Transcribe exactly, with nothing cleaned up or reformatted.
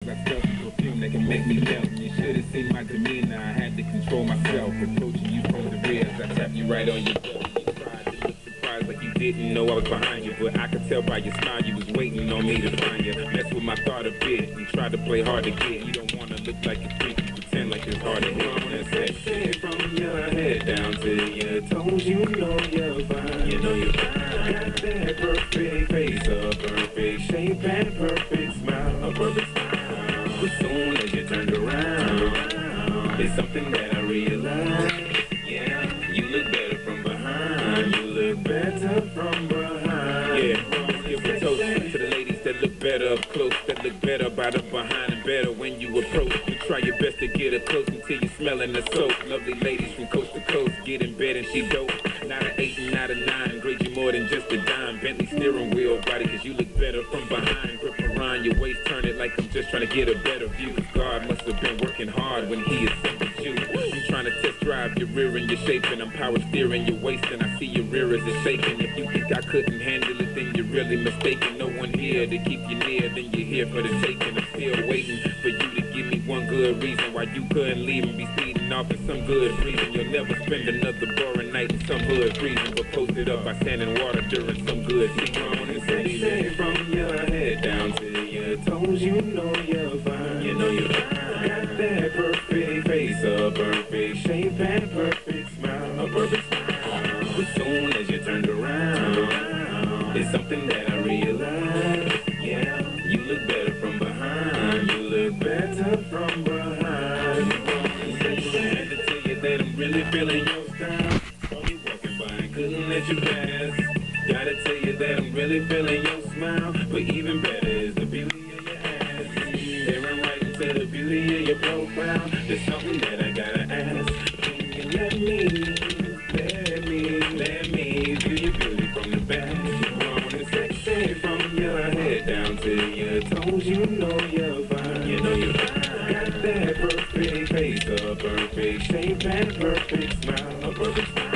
got stuff and perfume that can make me melt. You should have seen my demeanor, I had to control myself. Approaching you from the rear as I tap you right on your butt. You tried to look surprised like you didn't know I was behind you, but I could tell by your smile you was waiting on me to find you. Mess with my thought a bit and try to play hard to get. You don't wanna look like a freak, pretend like it's hard to hit. That's sexy from your head down to your toes. You know you're fine, you know you're fine. Got that perfect face, a perfect shape and perfect smile, a perfect smile. As soon as you turned around, it's something that I realized. Yeah, you look better from behind. You look better from behind. Yeah, give a toast to the ladies that look better up close, that look better by the behind and better when you approach. You try your best to get her close until you're smelling the soap. Lovely ladies from coast to coast get in bed and she dope. Not an eight and not a nine, grade you more than just a dime. Bentley steering wheel body, cause you look better from behind. Grip around your waist, turn it like I'm just trying to get a better view. God must have been working hard when he assembled you. I'm trying to test drive your rear and your shape, and I'm power steering your waist, and I see your rear as it's shaking. If you think I couldn't handle it, then you're really mistaken. No one here to keep you near, then you're here for the taking. I'm still waiting for you to give me one good reason why you couldn't leave and be speeding off in some good reason. You'll never spend another boring night in some hood freezing, but posted up by sand and water during some good season. Sexy from your head down to your toes, you know you're fine. You know you're fine. Got that perfect face, a perfect shape and perfect smile, a perfect smile. As soon as you turned around, it's something that I realized. Yeah, you look better from behind. You look better from behind. I had to tell you that I'm really feeling your style. Saw you walking by and couldn't let you pass. Gotta tell you that I'm really feeling your smile, but even better is the beauty of your ass. Staring right into the beauty of your profile. There's something that I gotta ask. Can you let me, let me, let me view your beauty from the back? Grown and sexy from your head down to your toes. You know you're fine. You know you're fine. Got that perfect face, a perfect shape and perfect smile, a perfect smile.